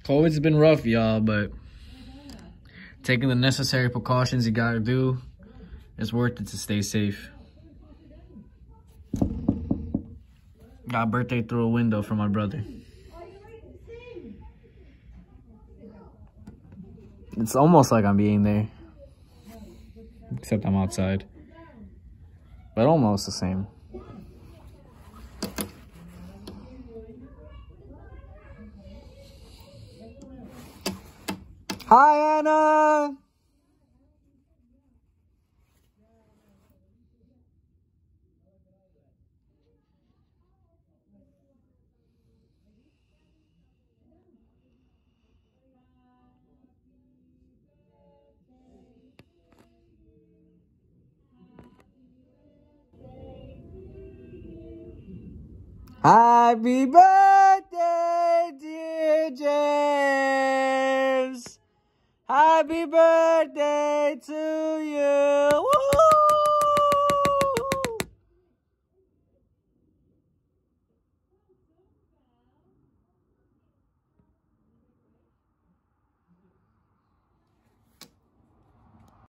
COVID's been rough, y'all, but taking the necessary precautions you gotta do, it's worth it to stay safe. Got a birthday through a window for my brother. It's almost like I'm being there. Except I'm outside. But almost the same. Hi, Anna! Happy birthday, dear James! Happy birthday to you! Woo!